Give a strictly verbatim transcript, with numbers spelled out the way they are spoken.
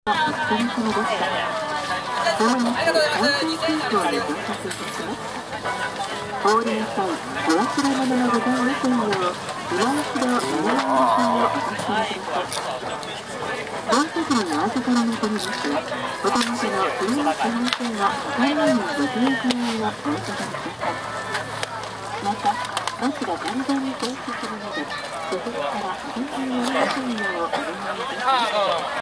お疲れ様でした。まもなく関西空港に到着いたします。お降りの際、お忘れ物のございませんよう、今一度お願いの方をお確かめください。ドア席にお預かりになります。お手元のクリームキャンペーンはタイムにご自由くらいをお預かりください。また、バスが完全に停止するので、座席からお出になりませんようお願いいたします。